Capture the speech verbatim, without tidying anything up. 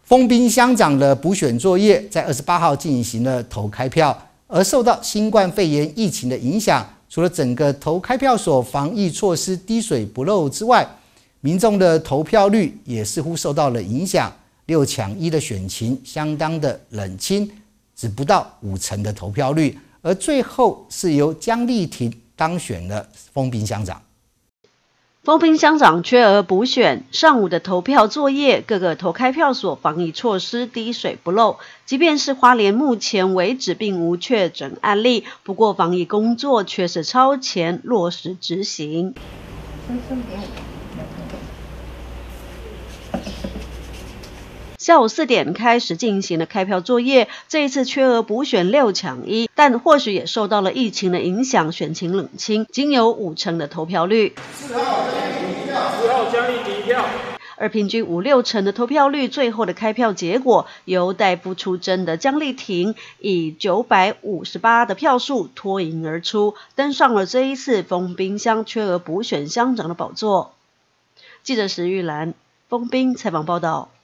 丰滨乡长的补选作业在二十八号进行了投开票，而受到新冠肺炎疫情的影响，除了整个投开票所防疫措施滴水不漏之外，民众的投票率也似乎受到了影响。六抢一的选情相当的冷清，只不到五成的投票率，而最后是由江丽婷当选了丰滨乡长。 丰滨乡长缺额补选，上午的投票作业，各个投开票所防疫措施滴水不漏。即便是花莲目前为止并无确诊案例，不过防疫工作却是超前落实执行。下午四点开始进行了开票作业，这一次缺额补选六抢一，但或许也受到了疫情的影响，选情冷清，仅有五成的投票率。四号江丽婷票，四号江丽婷票。而平均五六成的投票率，最后的开票结果由代夫出征的江丽婷以九百五十八的票数脱颖而出，登上了这一次丰滨乡缺额补选乡长的宝座。记者石玉兰，丰滨采访报道。